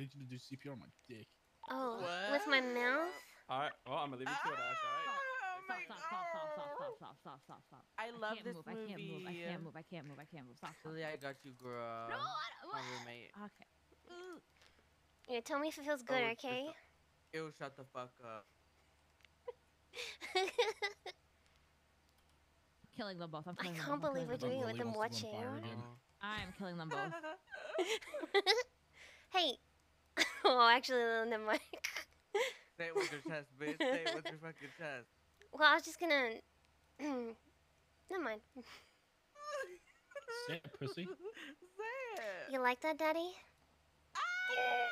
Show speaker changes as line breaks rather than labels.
need you to do CPR on my dick.
Oh,
What?
with my mouth?
Alright, well, I'm gonna leave you to it, Ash, alright?
Stop.
I love this
I can't
movie.
move. I can't move. Stop.
Lily, I got you, girl.
No,
My roommate.
Okay.
Yeah, tell me if it feels good, okay?
Ew, shut the fuck up.
Killing them both.
I can't believe we're doing it with them watching.
I am killing them both.
Hey. Oh, actually, never mind.
Say it with your chest, bitch. Say it with your fucking chest.
Well, I was just gonna... Never mind.
Say it, pussy.
Say it.
You like that, Daddy?